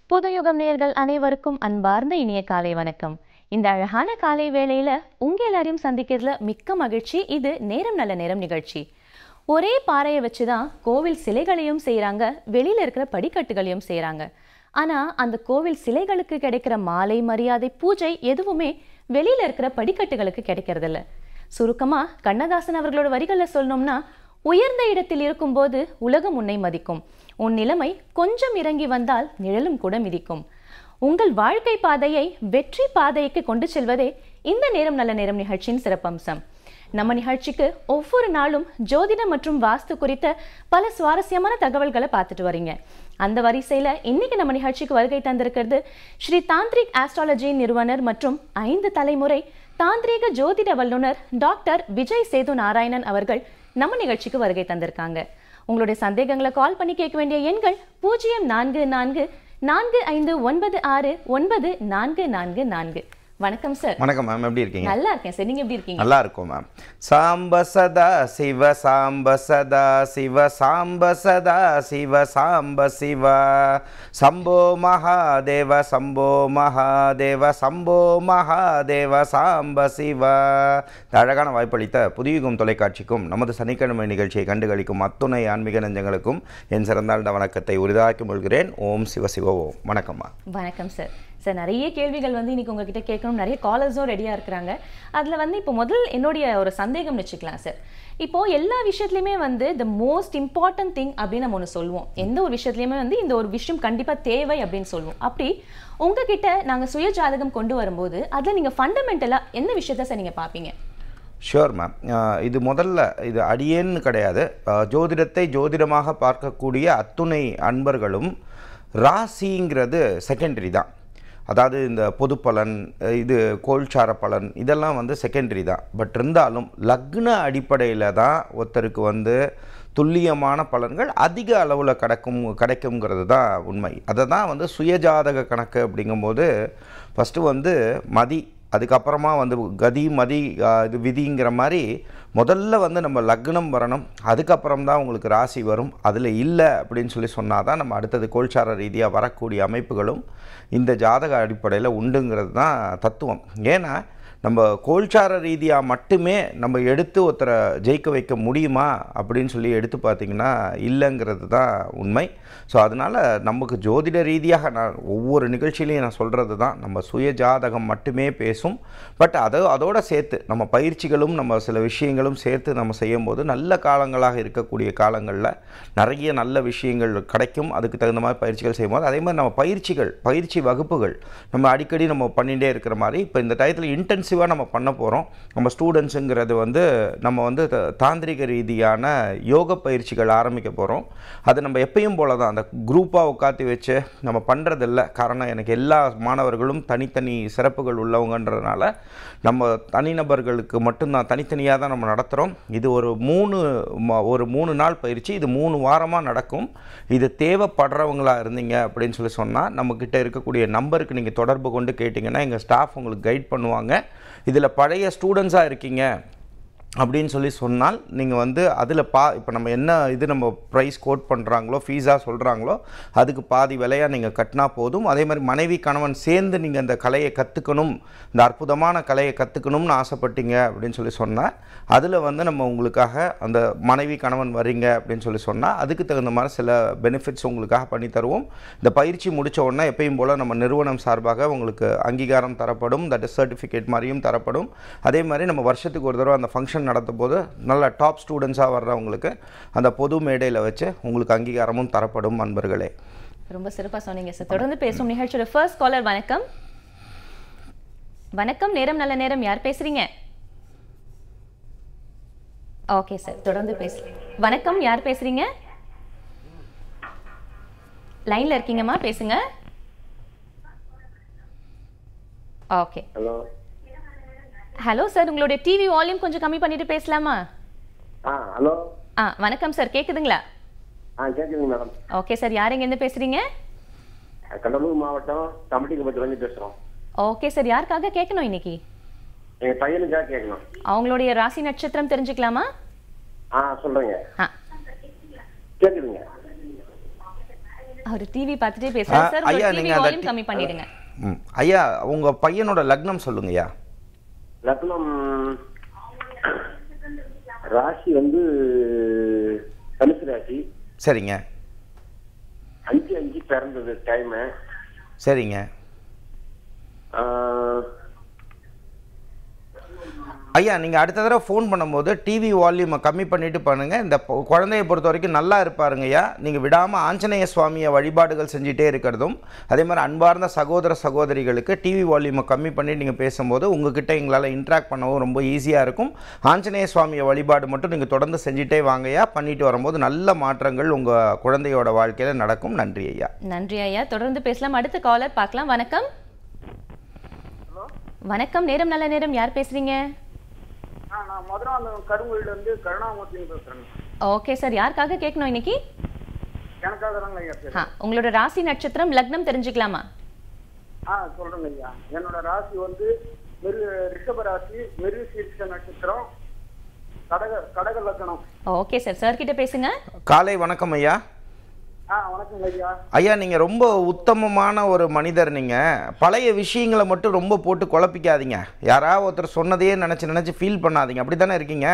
புதுயுகம் நேயர்கள் அனைவருக்கும் அன்பார்ந்த இனிய காலை வணக்கம். இந்த அழகான காலை வேளையில உங்க எல்லாரையும் சந்திக்கிறதுல மிக்க மகிழ்ச்சி. இது நேரம் நல்ல நேரம் நிகழ்ச்சி. ஒரே பாறையை வச்சுதான் கோவில் சிலைகளையும் செய்யறாங்க, வெளியில இருக்கிற படிக்கட்டுகளையும் செய்யறாங்க. ஆனா அந்த கோவில் சிலைகளுக்கு கிடைக்கிற மாலை மரியாதை பூஜை எதுவுமே வெளியில இருக்கிற படிக்கட்டுகளுக்கு கிடைக்கிறது இல்ல. சுருக்கமா கண்ணதாசன் அவர்களோட வரிகளை சொல்லணும்னா, உயர்ந்த இடத்தில் இருக்கும்போது உலகம் உன்னை மதிக்கும், உன் நிலைமை கொஞ்சம் இறங்கி வந்தால் நிழலும் கூட மிதிக்கும். உங்கள் வாழ்க்கை பாதையை வெற்றி பாதைக்கு கொண்டு செல்வதே இந்த நேரம் நல்ல நேரம் நிகழ்ச்சியின் சிறப்பம்சம். நம்ம நிகழ்ச்சிக்கு ஒவ்வொரு நாளும் ஜோதிடம் மற்றும் வாஸ்து குறித்த பல சுவாரஸ்யமான தகவல்களை பார்த்துட்டு வரீங்க. அந்த வரிசையில இன்னைக்கு நம்ம நிகழ்ச்சிக்கு வருகை தந்திருக்கிறது ஸ்ரீ தாந்திரிக் ஆஸ்ட்ராலஜி நிறுவனர் மற்றும் 5 தலைமுறை தாந்திரீக ஜோதிட வல்லுநர் டாக்டர் விஜய் சேது நாராயணன் அவர்கள் நம்ம நிகழ்ச்சிக்கு வருகை தந்திருக்காங்க. உங்களுடைய சந்தேகங்களை கால் பண்ணி கேட்க வேண்டிய எண்கள் 0444469444. வணக்கம் சார். வணக்கம் மேம், எப்படி இருக்கீங்க? நல்லா இருக்கேன் சார், நீங்க எப்படி இருக்கீங்க? நல்லா இருக்கும் மேம். சாம்ப சதா சிவ சாம்ப சதா சிவ சாம்ப சதா சிவ சாம்ப சிவ சம்போ மகாதேவ சம்போ மகாதேவ சம்போ மகாதேவ சாம்ப சிவ. அழகான வாய்ப்பளித்த புதுயுகம் தொலைக்காட்சிக்கும் நமது சனிக்கிழமை நிகழ்ச்சியை கண்டுகளிக்கும் அத்துணை ஆன்மீக நெஞ்சங்களுக்கும் என் சிறந்தாழ்ந்த வணக்கத்தை உரிதாக்கி கொள்கிறேன். ஓம் சிவ சிவ ஓம். வணக்கம்மா. வணக்கம் சார். சார், நிறைய கேள்விகள் இன்னைக்கு உங்ககிட்ட கேட்கணும், நிறைய காலர்ஸும் ரெடியா இருக்கிறாங்க. அதுல இப்போ முதல் என்னுடைய ஒரு சந்தேகம் வச்சுக்கலாம் சார். இப்போ எல்லா விஷயத்துலையுமே த மோஸ்ட் இம்பார்ட்டன்ட் திங் அப்படின்னு நம்ம ஒன்று சொல்லுவோம். எந்த ஒரு விஷயத்துலையுமே இந்த ஒரு விஷயம் கண்டிப்பா தேவை அப்படின்னு சொல்லுவோம். அப்படி உங்ககிட்ட நாங்க சுய ஜாதகம் கொண்டு வரும்போது அதுல நீங்க ஃபண்டமெண்டலா என்ன விஷயத்த சார் நீங்க பார்ப்பீங்க? Sure ma'am. இது முதல்ல இது அடியேன்னு கிடையாது, ஜோதிடத்தை ஜோதிடமாக பார்க்கக்கூடிய அத்துணை அன்பர்களும் ராசிங்கிறது செகண்டரி தான். அதாவது இந்த பொது பலன், இது கோல்சார பலன், இதெல்லாம் செகண்டரி தான். பட் இருந்தாலும் லக்ன அடிப்படையில் தான் ஒருத்தருக்கு துல்லியமான பலன்கள் அதிக அளவில் கிடைக்குங்கிறது தான் உண்மை. அதை தான் சுயஜாதக கணக்கு அப்படிங்கும்போது ஃபஸ்ட்டு மதி, அதுக்கப்புறமா கதி மதி இது விதிங்கிற மாதிரி முதல்ல நம்ம லக்னம் வரணும், அதுக்கப்புறம் தான் உங்களுக்கு ராசி வரும். அதில் இல்லை அப்படின்னு சொன்னால் தான் நம்ம அடுத்தது கோல்சார ரீதியாக வரக்கூடிய அமைப்புகளும் இந்த ஜாதக அடிப்படையில் உண்டுங்கிறது தான் தத்துவம். ஏன்னா நம்ம கோல்சார ரீதியாக மட்டுமே நம்ம எடுத்து ஒருத்தரை ஜெயிக்க வைக்க முடியுமா அப்படின்னு எடுத்து பார்த்திங்கன்னா இல்லைங்கிறது தான் உண்மை. ஸோ அதனால் நமக்கு ஜோதிட ரீதியாக நான் ஒவ்வொரு நிகழ்ச்சியிலையும் நான் சொல்கிறது தான், நம்ம சுய ஜாதகம் மட்டுமே பேசும். பட் அதோடு சேர்த்து நம்ம பயிற்சிகளும் நம்ம சில விஷயங்களும் சேர்த்து நம்ம செய்யும்போது நல்ல காலங்களாக இருக்கக்கூடிய காலங்களில் நிறைய நல்ல விஷயங்கள் கிடைக்கும். அதுக்கு தகுந்த மாதிரி பயிற்சிகள் செய்யும்போது அதே மாதிரி நம்ம பயிற்சி வகுப்புகள் நம்ம அடிக்கடி நம்ம பண்ணிகிட்டே இருக்கிற மாதிரி இப்போ இந்த டயத்தில் இன்டென்சிவாக நம்ம பண்ண போகிறோம். நம்ம ஸ்டூடெண்ட்ஸுங்கிறது நம்ம தாந்திரிக ரீதியான யோக பயிற்சிகள் ஆரம்பிக்க போகிறோம். அது நம்ம எப்பயும் போல தான் அந்த குரூப்பாக உட்காந்து வச்சு நம்ம பண்ணுறதில்ல. காரணம், எனக்கு எல்லா மாணவர்களும் தனித்தனி சிறப்புகள் உள்ளவங்கன்றதுனால நம்ம தனிநபர்களுக்கு மட்டும்தான் தனித்தனியாக தான் நம்ம நடத்துகிறோம். இது ஒரு 3 நாள் பயிற்சி, இது 3 வாரமாக நடக்கும். இது தேவைப்படுறவங்களாக இருந்தீங்க அப்படின்னு சொன்னால் நம்மக்கிட்ட இருக்கக்கூடிய நம்பருக்கு நீங்கள் தொடர்பு கொண்டு கேட்டிங்கன்னா எங்கள் ஸ்டாஃப் உங்களுக்கு கைட் பண்ணுவாங்க. இதில் பழைய ஸ்டூடெண்ட்ஸாக இருக்கீங்க அப்படின்னு சொன்னால் நீங்கள் அதில் இப்போ நம்ம என்ன இது நம்ம ப்ரைஸ் கோட் பண்ணுறாங்களோ, ஃபீஸாக சொல்கிறாங்களோ அதுக்கு பாதி விலையாக நீங்கள் கட்டினா போதும். அதே மாதிரி மனைவி கணவன் சேர்ந்து நீங்கள் அந்த கலையை கற்றுக்கணும், இந்த அற்புதமான கலையை கற்றுக்கணும்னு ஆசைப்பட்டீங்க அப்படின்னு சொன்னால் அதில் நம்ம உங்களுக்காக அந்த மனைவி கணவன் வரீங்க அப்படின்னு சொன்னால் அதுக்கு தகுந்த மாதிரி சில பெனிஃபிட்ஸ் உங்களுக்காக பண்ணி தருவோம். இந்த பயிற்சி முடித்த உடனே எப்பயும் போல் நம்ம நிறுவனம் சார்பாக உங்களுக்கு அங்கீகாரம் தரப்படும், தட் இஸ் சர்டிஃபிகேட் மாதிரியும் தரப்படும். அதே மாதிரி நம்ம வருஷத்துக்கு ஒரு தடவை அந்த ஃபங்க்ஷன் நடத்தும் போது நல்ல டாப் ஸ்டூடெண்ட்ஸாக வர்றவங்களுக்கு அந்த பொது மேடையில் வச்சு உங்களுக்கு அங்கீகாரமும் தரப்படும். அன்பர்களே, ரொம்ப சிறப்பாக சொன்னீங்க சார். தொடர்ந்து பேசும் நிகழ்ச்சியோட ஃபர்ஸ்ட் காலர். வணக்கம். வணக்கம், நேரம் நல்ல நேரம். யார் பேசுறீங்க? ஓகே சார், தொடர்ந்து பேசுறீங்க. வணக்கம், யார் பேசுறீங்க? லைன்ல இருக்கீங்கம்மா, பேசுங்க. ஓகே. ஹலோ சார், உங்களுடைய டிவி வால்யூம் கொஞ்சம் கம்மி பண்ணிட்டு பேசலாமா? ஹலோ. வணக்கம் சார், கேக்குதுங்களா? கேக்குதுங்க மேடம். ஓகே சார், யார் எங்க இருந்து பேசுறீங்க? கடலூர் மாவட்டம் தம்பட்டிக்குப்பத்துல பேசுறோம். ஓகே சார், யாருக்காக கேட்கணும் இன்னைக்கு? எங்க பையனுக்காக கேட்கணும். அவங்களுடைய ராசி நட்சத்திரம் தெரிஞ்சுக்கலாமா? சொல்றேங்க. கேக்குதுங்க. அவர் டிவி பார்த்துட்டே பேசுறாரு சார். ஐயா, டிவி நீங்க அந்த வால்யூம் கம்மி பண்ணிடுங்க. ஐயா, உங்க பையனோட லக்னம் சொல்லுங்கய்யா. லக்னம் ராசி வந்து தனுசு ராசி. சரிங்க. 5/5 பிறந்தது டைம். சரிங்க. ஐயா, நீங்கள் அடுத்த தடவை ஃபோன் பண்ணும்போது டிவி வால்யூமை கம்மி பண்ணிவிட்டு பண்ணுங்கள். இந்த குழந்தையை பொறுத்த வரைக்கும் நல்லா இருப்பாருங்க ஐயா. நீங்கள் விடாமல் ஆஞ்சநேய சுவாமியை வழிபாடுகள் செஞ்சுட்டே இருக்கிறதும், அதே மாதிரி அன்பார்ந்த சகோதர சகோதரிகளுக்கு டிவி வால்யூமை கம்மி பண்ணிட்டு நீங்கள் பேசும்போது உங்ககிட்ட எங்களால் இன்ட்ராக்ட் பண்ணவும் ரொம்ப ஈஸியாக இருக்கும். ஆஞ்சநேய சுவாமியை வழிபாடு மட்டும் நீங்கள் தொடர்ந்து செஞ்சுட்டே வாங்கய்யா. பண்ணிட்டு வரும்போது நல்ல மாற்றங்கள் உங்கள் குழந்தையோட வாழ்க்கையில் நடக்கும். நன்றி ஐயா. நன்றி ஐயா. தொடர்ந்து பேசலாம். அடுத்த காலர் பார்க்கலாம். வணக்கம். வணக்கம். நேரம் நல்ல நேரம். யார் பேசுறீங்க? நான் மதுராந்தகம் கருங்கோயில இருந்து கருணாமூர்த்தி பேசுறேன். ஓகே சார், யாருக்காக கேட்கணும் இன்னைக்கு? எனக்காக தாங்க ஐயா பேசுறேன். உங்களோட ராசி நட்சத்திரம் லக்னம் தெரிஞ்சுக்கலாமா? சொல்றேங்க ஐயா. என்னோட ராசி வந்து ரிஷப ராசி, மிருகசீரிஷ நட்சத்திரம், கடக லக்னம். ஓகே சார், சார் கிட்ட பேசுங்க. காலை வணக்கம் ஐயா. வணக்கம் ஐயா. ஐயா, நீங்கள் ரொம்ப உத்தமமான ஒரு மனிதர். நீங்கள் பழைய விஷயங்களை மட்டும் ரொம்ப போட்டு குழப்பிக்காதீங்க. யாராவது ஒருத்தர் சொன்னதையே நினச்சி ஃபீல் பண்ணாதீங்க. அப்படி தானே இருக்கீங்க?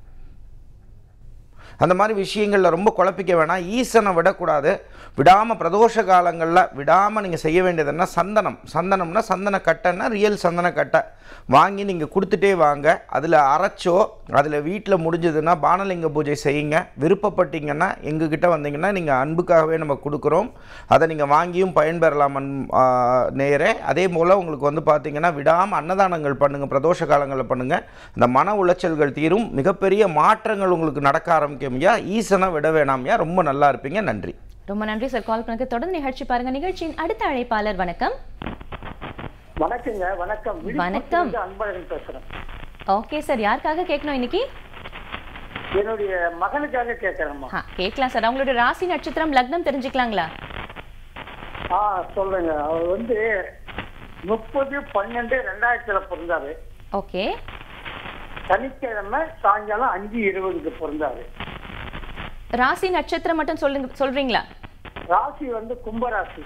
அந்த மாதிரி விஷயங்களில் ரொம்ப குழப்பிக்க வேணாம். ஈசனை விடக்கூடாது. விடாமல் பிரதோஷ காலங்களில் விடாமல் நீங்கள் செய்ய வேண்டியது என்ன, சந்தனம்னா சந்தன கட்டைன்னா ரியல் சந்தன கட்டை வாங்கி நீங்கள் கொடுத்துட்டே வாங்க. அதில் அரைச்சோ அதில் வீட்டில் முடிஞ்சதுன்னா பானலிங்க பூஜை செய்யுங்க. விருப்பப்பட்டீங்கன்னா எங்ககிட்ட வந்தீங்கன்னா நீங்கள் அன்புக்காகவே நம்ம கொடுக்குறோம். அதை நீங்கள் வாங்கியும் பயன்பெறலாம் நேரே. அதே போல் உங்களுக்கு வந்து பார்த்தீங்கன்னா விடாமல் அன்னதானங்கள் பண்ணுங்கள். பிரதோஷ காலங்களில் பண்ணுங்கள். இந்த மன உளைச்சல்கள் தீரும். மிகப்பெரிய மாற்றங்கள் உங்களுக்கு நடக்க ஆரம்பிக்கும். ஈசனை விட வேணாம்யா. ரொம்ப நல்லா இருப்பீங்க. நன்றி. ரொம்ப நன்றி சார். கால் பண்ணி தொடர்ந்து நிகழ்ச்சி பாருங்க. நிகழ்ச்சியின் அடுத்த அழைப்பாளர். வணக்கம். வணக்கங்க. வணக்கம். வணக்கம். அன்பழகன் பேசுறேன். ஓகே சார், யாருக்காக கேட்கணும் இன்னைக்கு? என்னுடைய மகனுக்காக கேட்கறேன். கேட்கலாம் சார். அவங்களோட ராசி நட்சத்திரம் லக்னம் தெரிஞ்சுக்கலாங்களா? சொல்லுங்க. அவர் வந்து 30/12/2000 பிறந்தாரு. ஓகே. சனிக்கிழமை சாயங்காலம் 5:20 பிறந்தாரு. ராசி நட்சத்திரம் மட்டும் சொல்றீங்களா? ராசி வந்து கும்பராசி.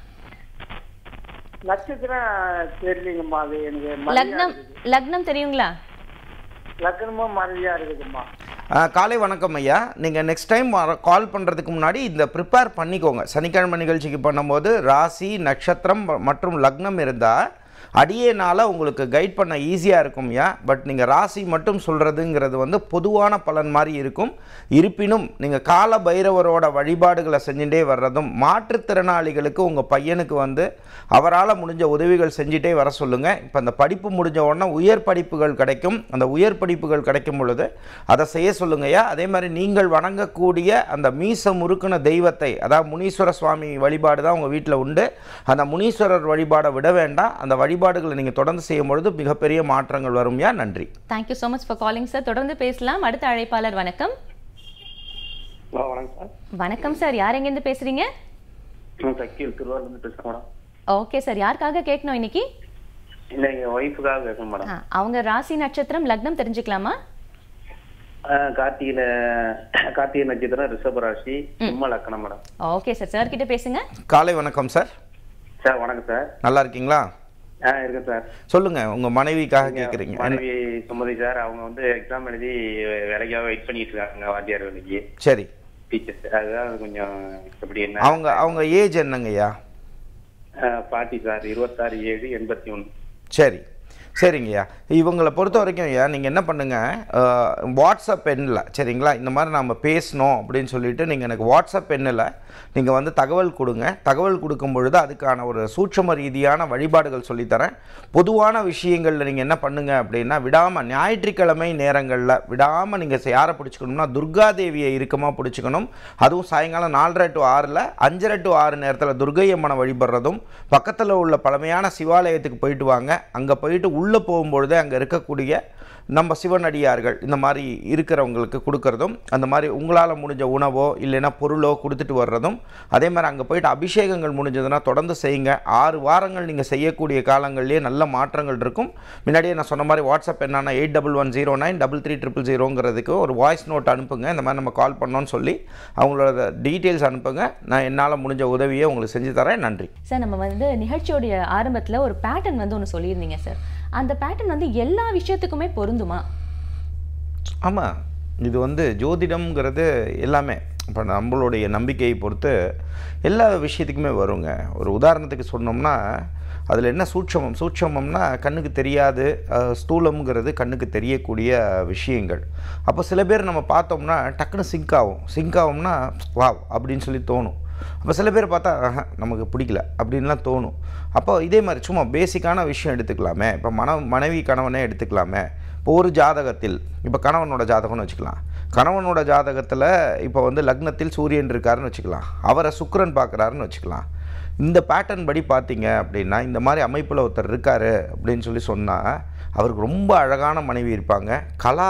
நட்சத்திரம் தெரியலங்கம்மா. அது எனக்கு லக்னம் தெரியுங்களா? லக்னமும் மறதியா இருக்குதும்மா. காலை வணக்கம் ஐயா. நீங்கள் நெக்ஸ்ட் டைம் கால் பண்ணுறதுக்கு முன்னாடி இந்த ப்ரிப்பேர் பண்ணிக்கோங்க. சனிக்கிழமை நிகழ்ச்சிக்கு பண்ணும்போது ராசி நட்சத்திரம் மற்றும் லக்னம் இருந்தால் அடியேனால் உங்களுக்கு கைட் பண்ண ஈஸியாக இருக்கும்யா. பட் நீங்கள் ராசி மட்டும் சொல்கிறதுங்கிறது வந்து பொதுவான பலன் மாதிரி இருக்கும். இருப்பினும் நீங்கள் கால பைரவரோட வழிபாடுகளை செஞ்சுட்டே வர்றதும், மாற்றுத்திறனாளிகளுக்கு உங்கள் பையனுக்கு வந்து அவரால் முடிஞ்ச உதவிகள் செஞ்சுட்டே வர சொல்லுங்கள். இப்போ அந்த படிப்பு முடிஞ்ச உடனே உயர் படிப்புகள் கிடைக்கும். அந்த உயர் படிப்புகள் கிடைக்கும் பொழுது அதை செய்ய சொல்லுங்கய்யா. அதே மாதிரி நீங்கள் வணங்கக்கூடிய அந்த மீச முறுக்குன தெய்வத்தை, அதாவது முனீஸ்வர சுவாமி வழிபாடு தான் உங்கள் வீட்டில் உண்டு. அந்த முனீஸ்வரர் வழிபாடை விட வேண்டாம். அந்த வழிபாடுகளை நீங்கள் தொடர்ந்து செய்யும் பொழுது மிகப்பெரிய மாற்றங்கள் வரும்யா. நன்றி. Thank you so much for calling sir. தொடர்ந்து பேசலாம். அடுத்த அழைப்பாளர். வணக்கம். வணக்கம் சார், யார் எங்கேருந்து பேசுறீங்க? ஓகே சார், யாருக்காக கேட்கணும் இன்னைக்கு? அவங்க ராசி நட்சத்திரம் லக்னம் தெரிஞ்சுக்கலாமா? கார்த்திகை நட்சத்திரம் ரிஷப ராசி, சிம்ம லக்னம் மேடம். ஓகே சார், சார் கிட்ட பேசுங்க. காலை வணக்கம் சார். சார் வணக்கம் சார். நல்லா இருக்கீங்களா? இருக்கேன் சார். சொல்லுங்க, உங்க மனைவிக்காக கேக்குறீங்க. மனைவி சுமதி சார், அவங்க வந்து எக்ஸாம் எழுதி வேலைக்காக வெயிட் பண்ணிட்டு இருக்காங்க, வாத்தியார் வேலைக்கு. சரி. டீச்சர்ஸ். அதுதான் கொஞ்சம் எப்படி என்ன. அவங்க ஏஜ் என்னங்கய்யா? பாட்டி சார், 26/7/81. சரி, சரிங்கய்யா. இவங்களை பொறுத்த வரைக்கும் ஐயா, நீங்கள் என்ன பண்ணுங்கள், வாட்ஸ்அப் எண்ணில் சரிங்களா, இந்த மாதிரி நம்ம பேசணும் அப்படின்னு சொல்லிட்டு நீங்கள் எனக்கு வாட்ஸ்அப் எண்ணில் நீங்கள் வந்து தகவல் கொடுங்க. தகவல் கொடுக்கும் பொழுது அதுக்கான ஒரு சூட்சம ரீதியான வழிபாடுகள் சொல்லித்தரேன். பொதுவான விஷயங்களில் நீங்கள் என்ன பண்ணுங்கள் அப்படின்னா, விடாமல் ஞாயிற்றுக்கிழமை நேரங்களில் விடாமல் நீங்கள் யாரை பிடிச்சிக்கணும்னா துர்காதேவியை இறுக்கமாக பிடிச்சிக்கணும். அதுவும் சாயங்காலம் 4:30 to 6, 5:30 to 6 நேரத்தில் துர்கை அம்மனை வழிபடுறதும், பக்கத்தில் உள்ள பழமையான சிவாலயத்துக்கு போயிட்டு வாங்க. அங்கே போயிட்டு உள்ளே போகும்பொழுது அங்கே இருக்கக்கூடிய நம்ம சிவனடியார்கள் இந்த மாதிரி இருக்கிறவங்களுக்கு கொடுக்கறதும், அந்த மாதிரி உங்களால் முடிஞ்ச உணவோ இல்லைன்னா பொருளோ கொடுத்துட்டு வர்றதும், அதே மாதிரி அங்கே போயிட்டு அபிஷேகங்கள் முடிஞ்சதுன்னா தொடர்ந்து செய்யுங்க. 6 வாரங்கள் நீங்கள் செய்யக்கூடிய காலங்கள்லேயே நல்ல மாற்றங்கள் இருக்கும். முன்னாடியே நான் சொன்ன மாதிரி வாட்ஸ்அப் என்னன்னா 8110933300ங்கிறதுக்கு ஒரு வாய்ஸ் நோட் அனுப்புங்க. இந்த மாதிரி நம்ம கால் பண்ணோன்னு சொல்லி அவங்களோட டீட்டெயில்ஸ் அனுப்புங்க. நான் என்னால் முடிஞ்ச உதவியை உங்களுக்கு செஞ்சு தரேன். நன்றி சார். நம்ம வந்து நிகழ்ச்சியோடைய ஆரம்பத்தில் ஒரு பேட்டர்ன் வந்து ஒன்று சொல்லியிருந்தீங்க சார். அந்த பேட்டர்ன் வந்து எல்லா விஷயத்துக்குமே பொருந்துமா? ஆமாம், இது வந்து ஜோதிடம்ங்கிறது எல்லாமே இப்போ நம்மளுடைய நம்பிக்கையை பொறுத்து எல்லா விஷயத்துக்குமே வருங்க. ஒரு உதாரணத்துக்கு சொன்னோம்னா அதில் என்ன சூட்சமம்னா கண்ணுக்கு தெரியாது, ஸ்தூலம்ங்கிறது கண்ணுக்கு தெரியக்கூடிய விஷயங்கள். அப்போ சில பேர் நம்ம பார்த்தோம்னா டக்குன்னு சிங்க் ஆகும்னா வாவ் அப்படின்னு சொல்லி தோணும். அப்போ சில பேர் பார்த்தா நமக்கு பிடிக்கல அப்படின்லாம் தோணும். அப்போ இதே மாதிரி சும்மா பேசிக்கான விஷயம் எடுத்துக்கலாமே. இப்போ மனைவி கணவனே எடுத்துக்கலாமே. இப்போ ஒரு ஜாதகத்தில் இப்போ கணவனோட ஜாதகம்னு வச்சுக்கலாம். கணவனோட ஜாதகத்தில் இப்போ வந்து லக்னத்தில் சூரியன் இருக்காருன்னு வச்சுக்கலாம், அவரை சுக்கிரன் பார்க்குறாருன்னு வச்சுக்கலாம். இந்த பேட்டர்ன் படி பார்த்தீங்க அப்படின்னா இந்த மாதிரி அமைப்பில் ஒருத்தர் இருக்கார் அப்படின்னு சொல்லி சொன்னால் அவருக்கு ரொம்ப அழகான மனைவி இருப்பாங்க. கலா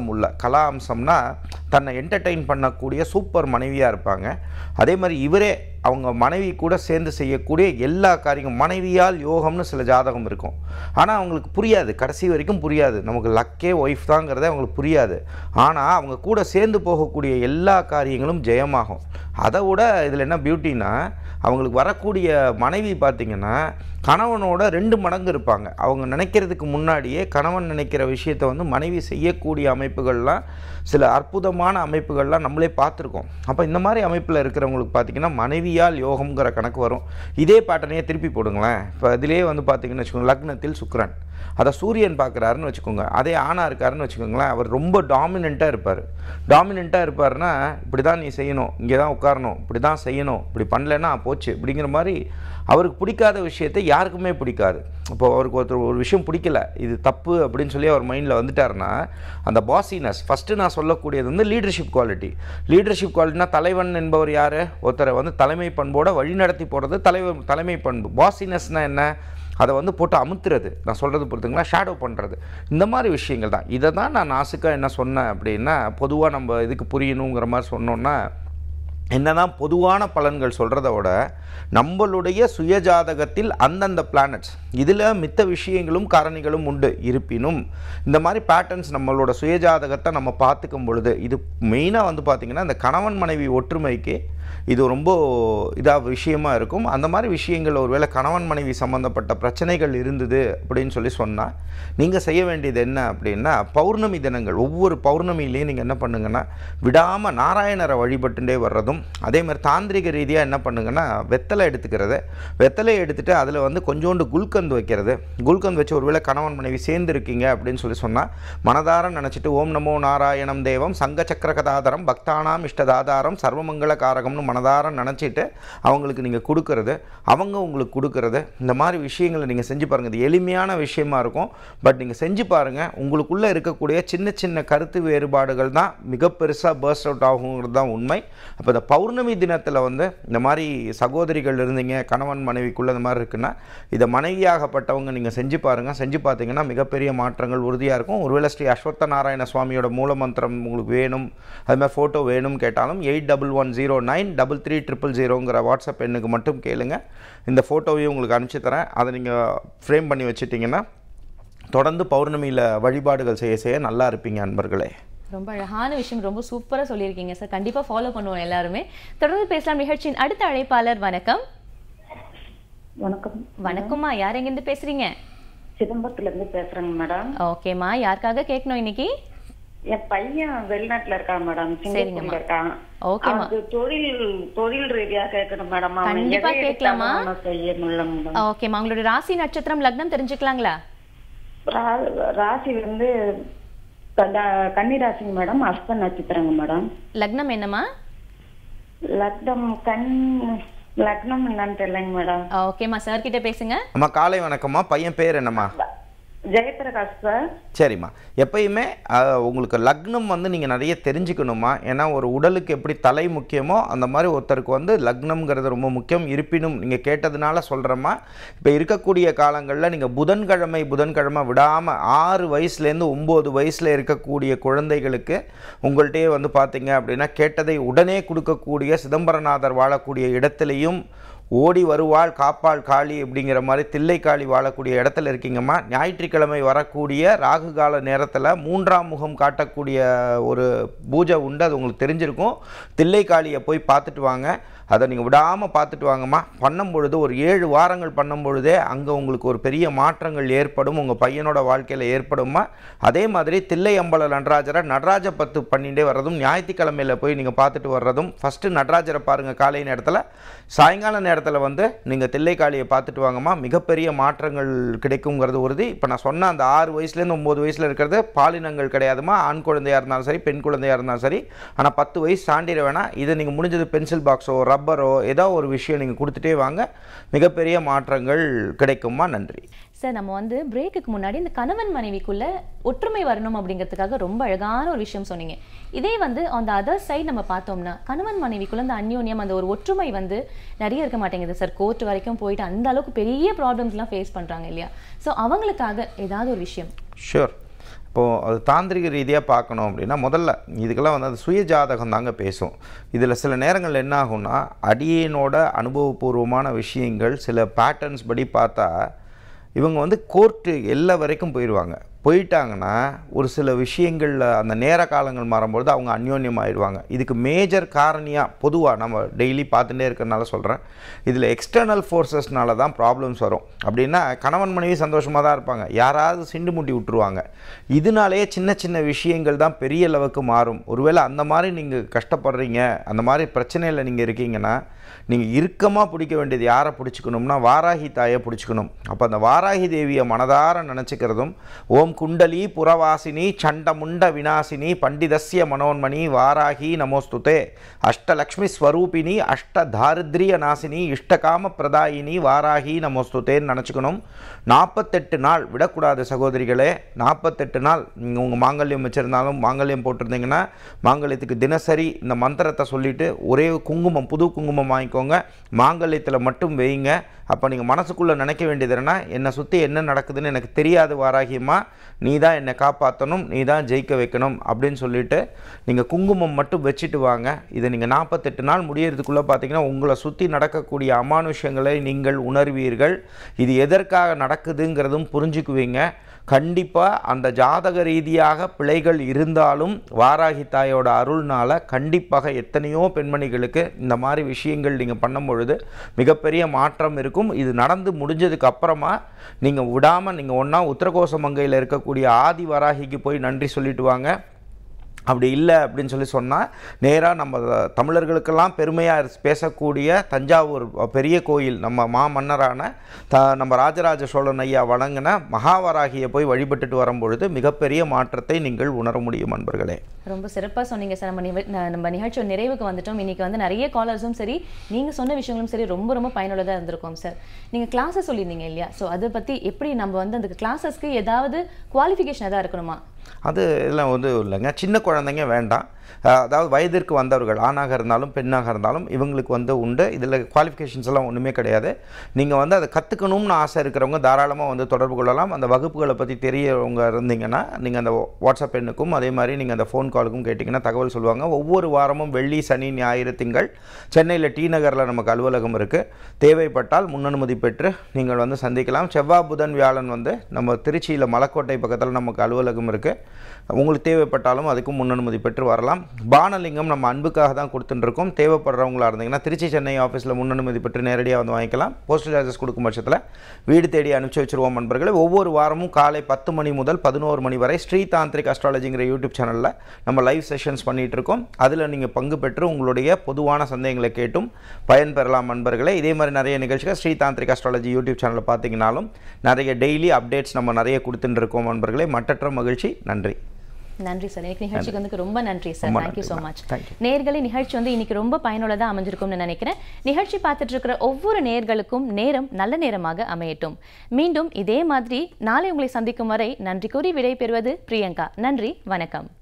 அம்சம்னா தன்னை என்டர்டெயின் பண்ணக்கூடிய சூப்பர் மனைவியாக இருப்பாங்க. அதே மாதிரி இவரே அவங்க மனைவி கூட சேர்ந்து செய்யக்கூடிய எல்லா காரியமும் மனைவியால் யோகம்னு சில ஜாதகம் இருக்கும். ஆனால் அவங்களுக்கு புரியாது, கடைசி வரைக்கும் புரியாது. நமக்கு லக்கே ஒய்ஃப் தாங்கிறதே அவங்களுக்கு புரியாது. ஆனால் அவங்க கூட சேர்ந்து போகக்கூடிய எல்லா காரியங்களும் ஜெயமாகும். அதை விட இதில் என்ன பியூட்டின்னா அவங்களுக்கு வரக்கூடிய மனைவி பார்த்திங்கன்னா கணவனோட 2 மடங்கு இருப்பாங்க. அவங்க நினைக்கிறதுக்கு முன்னாடியே கணவன் நினைக்கிற விஷயத்தை வந்து மனைவி செய்யக்கூடிய அமைப்புகள்லாம் சில அற்புதமான அமைப்புகள்லாம் நம்மளே பார்த்துருக்கோம். அப்போ இந்த மாதிரி அமைப்பில் இருக்கிறவங்களுக்கு பார்த்திங்கன்னா மனைவியால் யோகம்ங்கிற கணக்கு வரும். இதே பேட்டர்னையே திருப்பி போடுங்களேன். இப்போ இதிலே வந்து பார்த்திங்கன்னு வச்சுக்கோங்க, லக்னத்தில் சுக்கிரன், அதை சூரியன் பார்க்குறாருன்னு வச்சுக்கோங்க, அதே ஆணாக இருக்காருன்னு வச்சுக்கோங்களேன். அவர் ரொம்ப டாமினண்ட்டாக இருப்பார்னா இப்படி தான் நீ செய்யணும், இங்கே தான் உட்காரணும், இப்படி தான் செய்யணும், இப்படி பண்ணலைன்னா போச்சு அப்படிங்கிற மாதிரி அவருக்கு பிடிக்காத விஷயத்தை யாருக்குமே பிடிக்காது. இப்போ அவருக்கு ஒரு விஷயம் பிடிக்கல, இது தப்பு அப்படின்னு சொல்லி அவர் மைண்டில் வந்துட்டாருன்னா அந்த பாசினஸ் ஃபஸ்ட்டு நான் சொல்லக்கூடியது வந்து லீடர்ஷிப் குவாலிட்டினா தலைவன் என்பவர் யார்? ஒருத்தரை வந்து தலைமை பண்போட வழிநடத்தி போடுறது தலைமை பண்பு. பாசினஸ்னால் என்ன? அதை வந்து போட்டு அமுத்துறது, நான் சொல்கிறது பொறுத்துங்களா, ஷேடோ பண்ணுறது, இந்த மாதிரி விஷயங்கள் தான். இதை தான் நான் நாசுக்காக என்ன சொன்னேன் அப்படின்னா, பொதுவாக நம்ம இதுக்கு புரியணுங்கிற மாதிரி சொன்னோன்னா என்னதான் பொதுவான பலன்கள் சொல்கிறத விட நம்மளுடைய சுயஜாதகத்தில் அந்தந்த பிளானட்ஸ் இதில் மித்த விஷயங்களும் காரணிகளும் உண்டு. இருப்பினும் இந்த மாதிரி பேட்டர்ன்ஸ் நம்மளோட சுயஜாதகத்தை நம்ம பார்த்துக்கும் பொழுது இது மெயினாக வந்து பார்த்திங்கன்னா இந்த கணவன் மனைவி ஒற்றுமைக்கு இது ரொம்ப விஷயமா இருக்கும். அந்த மாதிரி விஷயங்கள் ஒருவேளை கணவன் மனைவி சம்மந்தப்பட்ட பிரச்சனைகள் இருந்தது அப்படின்னு சொல்லி சொன்னால் நீங்கள் செய்ய வேண்டியது என்ன அப்படின்னா, பௌர்ணமி தினங்கள் ஒவ்வொரு பௌர்ணமியிலையும் நீங்கள் என்ன பண்ணுங்கன்னா விடாமல் நாராயணரை வழிபட்டுட்டே வர்றதும், அதே மாதிரி தாந்திரிக ரீதியாக என்ன பண்ணுங்கன்னா வெத்தலையை எடுத்துகிட்டு அதில் வந்து கொஞ்சோண்டு குல்கந்த் வைக்கிறது. குல்கந்த் வச்சு ஒருவேளை கணவன் மனைவி சேர்ந்துருக்கீங்க அப்படின்னு சொல்லி சொன்னால் மனதார நினச்சிட்டு ஓம் நமோ நாராயணம் தேவம் சங்க சக்கரகதாதரம் பக்தானாம் இஷ்டதாதாரம் சர்வமங்கள காரகம்னு மனதார நினச்சிட்டு அவங்களுக்கு நீங்கள் கொடுக்கறது, அவங்க உங்களுக்கு கொடுக்கறது, இந்த மாதிரி விஷயங்களை நீங்கள் செஞ்சு பாருங்கள். இது எளிமையான விஷயமா இருக்கும், பட் நீங்கள் செஞ்சு பாருங்கள். உங்களுக்குள்ளே இருக்கக்கூடிய சின்ன சின்ன கருத்து வேறுபாடுகள் தான் மிக பெருசாக பர்ஸ்ட் அவுட் ஆகுங்கிறது தான் உண்மை. அப்போ இந்த பௌர்ணமி தினத்தில் வந்து இந்த மாதிரி சகோதரிகள் இருந்தீங்க, கணவன் மனைவிக்குள்ளே இந்த மாதிரி இருக்குன்னா இதை மனைவியாகப்பட்டவங்க நீங்கள் செஞ்சு பாருங்கள். செஞ்சு பார்த்தீங்கன்னா மிகப்பெரிய மாற்றங்கள் உறுதியாக இருக்கும். ஒருவேளை ஸ்ரீ அஸ்வத்த நாராயண சுவாமியோட மூலமந்திரம் உங்களுக்கு வேணும், அது மாதிரி ஃபோட்டோ வேணும் கேட்டாலும் 8110933300ங்கிற வாட்ஸ்அப் எண்ணுக்கு மட்டும் கேளுங்க. இந்த ஃபோட்டோவையும் உங்களுக்கு அனுப்பிச்சி தரேன். அதை நீங்கள் ஃப்ரேம் பண்ணி வச்சுட்டிங்கன்னா தொடர்ந்து பௌர்ணமியில் வழிபாடுகள் செய்ய நல்லா இருப்பீங்க அன்பர்களே. ரொம்ப அழகான விஷயம், ரொம்ப சூப்பராக சொல்லியிருக்கீங்க சார். கண்டிப்பாக ஃபாலோ பண்ணுவோம் எல்லாருமே. தொடர்ந்து பேசலாம். நிகழ்ச்சியின் அடுத்த அழைப்பாளர். வணக்கம். வணக்கம்மா, யார் எங்கேருந்து பேசுறீங்க? சிதம்பரத்துலேருந்து பேசுகிறேங்க மேடம். ஓகேம்மா, யாருக்காக கேட்கணும் இன்னைக்கு? என் பையன் வெளிநாட்டுல இருக்கான் மேடம், சிங்கப்பூர்ல இருக்கான். ஓகேமா, தொழில் ரீதியா கேட்கணும் மேடம். கண்டிப்பா கேட்கலாமா? ஓகேமா, உங்களோட ராசி நட்சத்திரம் லக்னம் தெரிஞ்சுக்கலாங்களா? ராசி வந்து கன்னி ராசிங்க மேடம், அஸ்த நட்சத்திரங்க மேடம். லக்னம் என்னமா? லக்னம் என்னன்னு தெரியலங்க மேடம். ஓகேமா, சார் கிட்ட பேசுங்க. அம்மா காலை வணக்கம்மா. பையன் பேர் என்னம்மா? ஜெயபிரகாஷ் சார். சரிம்மா. எப்பயுமே உங்களுக்கு லக்னம் வந்து நீங்கள் நிறைய தெரிஞ்சுக்கணுமா? ஏன்னா ஒரு உடலுக்கு எப்படி தலை முக்கியமோ அந்த மாதிரி ஒருத்தருக்கு வந்து லக்னம்ங்கிறது ரொம்ப முக்கியம். இருப்பினும் நீங்கள் கேட்டதுனால சொல்கிறேம்மா, இப்போ இருக்கக்கூடிய காலங்களில் நீங்கள் புதன்கிழமை விடாமல் 6 வயசுலேருந்து 9 வயசில் இருக்கக்கூடிய குழந்தைகளுக்கு உங்கள்கிட்டயே வந்து பார்த்தீங்க அப்படின்னா கேட்டதை உடனே கொடுக்கக்கூடிய சிதம்பரநாதர் வாழக்கூடிய இடத்துலையும் ஓடி வருவாள் காப்பாள் காளி அப்படிங்கிற மாதிரி தில்லைக்காளி வாழக்கூடிய இடத்துல இருக்கீங்கம்மா. ஞாயிற்றுக்கிழமை வரக்கூடிய ராகு கால நேரத்தில் 3ஆம் முகம் காட்டக்கூடிய ஒரு பூஜை உண்டு, அது உங்களுக்கு தெரிஞ்சிருக்கும். தில்லைக்காளியை போய் பார்த்துட்டு வாங்க. அதை நீங்கள் விடாமல் பார்த்துட்டு வாங்கம்மா. பண்ணும்பொழுது ஒரு 7 வாரங்கள் பண்ணும்பொழுதே அங்கே உங்களுக்கு ஒரு பெரிய மாற்றங்கள் ஏற்படும், உங்கள் பையனோட வாழ்க்கையில் ஏற்படுமா. அதே மாதிரி தில்லை அம்பல நடராஜ பத்து பண்ணிகிட்டே வர்றதும், ஞாயிற்றுக்கிழமையில் போய் நீங்கள் பார்த்துட்டு வர்றதும். ஃபஸ்ட்டு நடராஜரை பாருங்கள் காலை நேரத்தில், சாயங்கால நேரத்தில் வந்து நீங்கள் தில்லைக்காளியை பார்த்துட்டு வாங்கம்மா. மிகப்பெரிய மாற்றங்கள் கிடைக்குங்கிறது உறுதி. இப்போ நான் சொன்ன அந்த 6 வயசுலேருந்து 9 வயசில் இருக்கிறது பாலினங்கள் கிடையாதுமா. ஆண் குழந்தையாக இருந்தாலும் சரி, பெண் குழந்தையாக இருந்தாலும் சரி. ஆனால் 10 வயசு தாண்டிட வேணாம். இதை நீங்கள் முடிஞ்சது பென்சில் பாக்ஸோ ரப்பரோ ஏதோ ஒரு விஷயம் நீங்கள் கொடுத்துட்டே வாங்க, மிகப்பெரிய மாற்றங்கள் கிடைக்குமா. நன்றி சார். நம்ம வந்து பிரேக்குக்கு முன்னாடி இந்த கணவன் மனைவிக்குள்ள ஒற்றுமை வரணும் அப்படிங்கிறதுக்காக ரொம்ப அழகான ஒரு விஷயம் சொன்னீங்க. இதே வந்து அந்த அதர் சைடு நம்ம பார்த்தோம்னா கணவன் மனைவிக்குள்ள அந்த அந்யோன்யம், அந்த ஒரு ஒற்றுமை வந்து நிறைய இருக்க மாட்டேங்குது சார். கோர்ட் வரைக்கும் போயிட்டு அந்த அளவுக்கு பெரிய ப்ராப்ளம்ஸ்லாம் ஃபேஸ் பண்ணுறாங்க இல்லையா? ஸோ அவங்களுக்காக ஏதாவது ஒரு விஷயம். ஷூர். இப்போது அது தாந்திரிக ரீதியாக பார்க்கணும் அப்படின்னா முதல்ல இதுக்கெல்லாம் வந்து அது சுய ஜாதகம் தாங்க பேசும். இதில் சில நேரங்கள் என்ன ஆகும்னா, அடியேனோட அனுபவபூர்வமான விஷயங்கள் சில பேட்டர்ன்ஸ் படி பார்த்தா இவங்க வந்து கோர்ட்டு எல்லா வரைக்கும் போயிட்டாங்கன்னா ஒரு சில விஷயங்களில் அந்த நேர காலங்கள் மாறும்பொழுது அவங்க அந்யோன்யம் ஆயிடுவாங்க. இதுக்கு மேஜர் காரணியாக பொதுவாக நம்ம டெய்லி பார்த்துட்டே இருக்கிறனால சொல்கிறேன், இதில் எக்ஸ்டர்னல் ஃபோர்ஸஸ்னால தான் ப்ராப்ளம்ஸ் வரும். அப்படின்னா கணவன் மனைவி சந்தோஷமாக தான் இருப்பாங்க, யாராவது சிண்டு முட்டி விட்டுருவாங்க. இதனாலேயே சின்ன சின்ன விஷயங்கள் தான் பெரிய அளவுக்கு மாறும். ஒருவேளை அந்த மாதிரி நீங்கள் கஷ்டப்படுறீங்க, அந்த மாதிரி பிரச்சனையில் நீங்கள் இருக்கீங்கன்னா நீங்கள் இறுக்கமாக பிடிக்க வேண்டியது யாரை பிடிச்சிக்கணும்னா வாராகி தாயை பிடிச்சிக்கணும். அப்போ அந்த வாராகி தேவியை மனதார நினச்சிக்கிறதும், ஓம் குண்டலி புறவாசினி சண்டமுண்ட விநாசினி பண்டிதஸ்ய மனோன்மணி வாராகி நமோஸ்துதே அஷ்டலக்ஷ்மி ஸ்வரூபிணி அஷ்ட தாரித்ரிய நாசினி இஷ்டகாம பிரதாயினி வாராகி நமோஸ்துதேன்னு நினச்சிக்கணும். 48 நாள் விடக்கூடாது சகோதரிகளே. 48 நாள் நீங்கள் உங்கள் மாங்கல்யம் வச்சுருந்தாலும், மாங்கல்யம் போட்டிருந்தீங்கன்னா மாங்கல்யத்துக்கு தினசரி இந்த மந்திரத்தை சொல்லிவிட்டு ஒரே குங்குமம், புது குங்குமம் வாங்கிக்கோங்க, மாங்கல்யத்தில் மட்டும் வைங்க. அப்போ நீங்கள் மனசுக்குள்ளே நினைக்க வேண்டியது என்னன்னா, என்னை சுற்றி என்ன நடக்குதுன்னு எனக்கு தெரியாது வாராகியம்மா, நீ தான் என்னை காப்பாற்றணும், நீ தான் ஜெயிக்க வைக்கணும் அப்படின்னு சொல்லிவிட்டு நீங்கள் குங்குமம் மட்டும் வச்சுட்டு வாங்க. இதை நீங்கள் 48 நாள் முடியறதுக்குள்ளே பார்த்தீங்கன்னா உங்களை சுற்றி நடக்கக்கூடிய அமானுஷ்யங்களை நீங்கள் உணர்வீர்கள். இது எதற்காக நடக்குதுங்கிறதும் புரிஞ்சுக்குவீங்க. கண்டிப்பாக அந்த ஜாதக ரீதியாக பிழைகள் இருந்தாலும் வாராகி தாயோட அருள்னால் கண்டிப்பாக எத்தனையோ பெண்மணிகளுக்கு இந்த மாதிரி விஷயங்கள் நீங்கள் பண்ணும் பொழுது மிகப்பெரிய மாற்றம் இருக்கும். இது நடந்து முடிஞ்சதுக்கு அப்புறமா நீங்கள் விடாமல் நீங்கள் ஒன்றா உத்தரகோச மங்கையில் இருக்கக்கூடிய ஆதி வராகிக்கு போய் நன்றி சொல்லிட்டு வாங்க. அப்படி இல்லை அப்படின்னு சொன்னால் நேராக நம்ம தமிழர்களுக்கெல்லாம் பெருமையாக பேசக்கூடிய தஞ்சாவூர் பெரிய கோயில் நம்ம மாமன்னரான நம்ம ராஜராஜ சோழன் ஐயா வழங்கின மகாவராகியை போய் வழிபட்டுட்டு வரும்பொழுது மிகப்பெரிய மாற்றத்தை நீங்கள் உணர முடியும் நண்பர்களே. ரொம்ப சிறப்பாக சொன்னீங்க சார். நம்ம நிகழ்ச்சியோட நிறைவுக்கு வந்துட்டோம். இன்றைக்கி வந்து நிறைய காலர்ஸும் சரி, நீங்கள் சொன்ன விஷயங்களும் சரி ரொம்ப ரொம்ப பயனுள்ளதாக இருந்திருக்கோம் சார். நீங்கள் கிளாஸஸ் சொல்லியிருந்தீங்க இல்லையா? ஸோ அதை பற்றி எப்படி நம்ம வந்து அந்த கிளாஸஸ்க்கு ஏதாவது குவாலிஃபிகேஷன் எதாவது இருக்கணுமா? அது இதெல்லாம் வந்து இல்லைங்க, சின்ன குழந்தைங்க வேண்டாம். அதாவது வயதிற்கு வந்தவர்கள் ஆணாக இருந்தாலும் பெண்ணாக இருந்தாலும் இவங்களுக்கு வந்து உண்டு. இதில் குவாலிஃபிகேஷன்ஸ் எல்லாம் ஒன்றுமே கிடையாது. நீங்கள் வந்து அதை கற்றுக்கணும்னு ஆசை இருக்கிறவங்க தாராளமாக வந்து தொடர்பு கொள்ளலாம். அந்த வகுப்புகளை பற்றி தெரியவங்க இருந்தீங்கன்னா நீங்கள் அந்த வாட்ஸ்அப் எண்ணுக்கும் அதே மாதிரி நீங்கள் அந்த ஃபோன் காலுக்கும் கேட்டிங்கன்னா தகவல் சொல்லுவாங்க. ஒவ்வொரு வாரமும் வெள்ளி, சனி, ஞாயிறு, திங்கள் சென்னையில் டி நகரில் நமக்கு அலுவலகம் இருக்குது. தேவைப்பட்டால் முன்னனுமதி பெற்று நீங்கள் வந்து சந்திக்கலாம். செவ்வாய், புதன், வியாழன் வந்து நம்ம திருச்சியில் மலக்கோட்டை பக்கத்தில் நமக்கு அலுவலகம் இருக்குது. உங்களுக்கு தேவைப்பட்டாலும் அதுக்கும் முன்னனுமதி பெற்று வரலாம். பானலிங்கம் நம்ம அன்புக்காக தான் கொடுத்துட்டுருக்கோம். தேவைப்படுறவங்களா இருந்தீங்கன்னா திருச்சி, சென்னை ஆஃபீஸில் முன்னனுமதி பெற்று நேரடியாக வந்து வாங்கிக்கலாம். போஸ்டல் சார்ஜஸ் கொடுக்கும் பட்சத்தில் வீடு தேடி அனுப்பிச்சி வச்சுருவோம் நண்பர்களே. ஒவ்வொரு வாரமும் காலை 10 மணி முதல் 11 மணி வரை ஸ்ரீ தாந்திரிக் அஸ்ட்ராலஜிங்கிற யூடியூப் சேனலில் நம்ம லைவ் செஷன்ஸ் பண்ணிகிட்டு இருக்கோம். அதில் நீங்கள் பங்கு பெற்று உங்களுடைய பொதுவான சந்தேகங்களை கேட்டும் பயன் பெறலாம் நண்பர்களே. இதே மாதிரி நிறைய நிகழ்ச்சிகள் ஸ்ரீ தாந்திரிக் அஸ்ட்ராலஜி யூடியூப் சேனலில் பார்த்தீங்கன்னாலும் நிறைய டெய்லி அப்டேட்ஸ் நம்ம நிறைய கொடுத்துட்டு இருக்கோம் நண்பர்களே. மற்றற்ற மகிழ்ச்சி. நன்றி. நன்றி சார். எனக்கு நிகழ்ச்சிக்கு வந்து ரொம்ப நன்றி சார். ரொம்ப தேங்க்யூ ஸோ நன்றிம்மா. மச். Thank you. நேயர்களே, நிகழ்ச்சி வந்து இன்னைக்கு ரொம்ப பயனுள்ளதாக அமைஞ்சிருக்கும்னு நினைக்கிறேன். நிகழ்ச்சி பார்த்துட்டு இருக்கிற ஒவ்வொரு நேயர்களுக்கும் நேரம் நல்ல நேரமாக அமையட்டும். மீண்டும் இதே மாதிரி நாளை உங்களை சந்திக்கும் வரை நன்றி கூறி விடை பெறுவது பிரியங்கா. நன்றி, வணக்கம்.